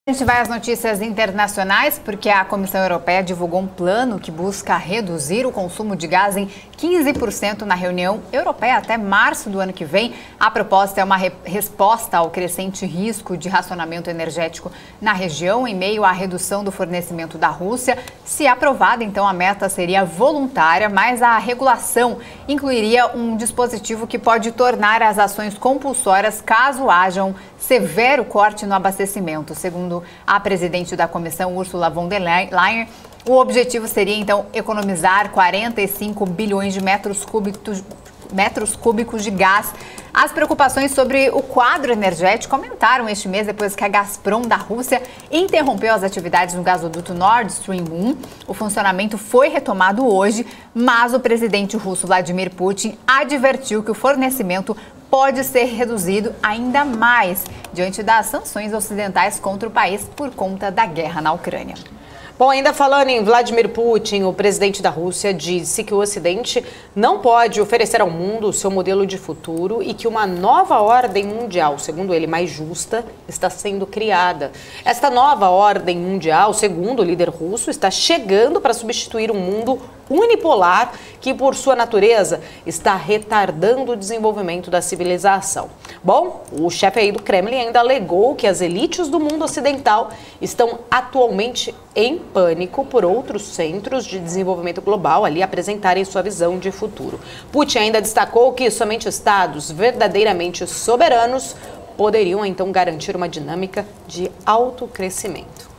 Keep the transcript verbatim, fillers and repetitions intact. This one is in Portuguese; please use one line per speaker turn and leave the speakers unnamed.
A gente vai às notícias internacionais porque a Comissão Europeia divulgou um plano que busca reduzir o consumo de gás em quinze por cento na reunião europeia até março do ano que vem. A proposta é uma re resposta ao crescente risco de racionamento energético na região em meio à redução do fornecimento da Rússia. Se aprovada, então, a meta seria voluntária, mas a regulação incluiria um dispositivo que pode tornar as ações compulsórias caso haja um severo corte no abastecimento. Segundo a presidente da comissão, Ursula von der Leyen, o objetivo seria, então, economizar quarenta e cinco bilhões de metros cúbicos, metros cúbicos de gás. As preocupações sobre o quadro energético aumentaram este mês depois que a Gazprom da Rússia interrompeu as atividades no gasoduto Nord Stream um. O funcionamento foi retomado hoje, mas o presidente russo Vladimir Putin advertiu que o fornecimento pode ser reduzido ainda mais diante das sanções ocidentais contra o país por conta da guerra na Ucrânia.
Bom, ainda falando em Vladimir Putin, o presidente da Rússia disse que o Ocidente não pode oferecer ao mundo o seu modelo de futuro e que uma nova ordem mundial, segundo ele, mais justa, está sendo criada. Esta nova ordem mundial, segundo o líder russo, está chegando para substituir um mundo unipolar que, por sua natureza, está retardando o desenvolvimento da civilização. Bom, o chefe aí do Kremlin ainda alegou que as elites do mundo ocidental estão atualmente em pânico por outros centros de desenvolvimento global ali apresentarem sua visão de futuro. Putin ainda destacou que somente estados verdadeiramente soberanos poderiam então garantir uma dinâmica de autocrescimento.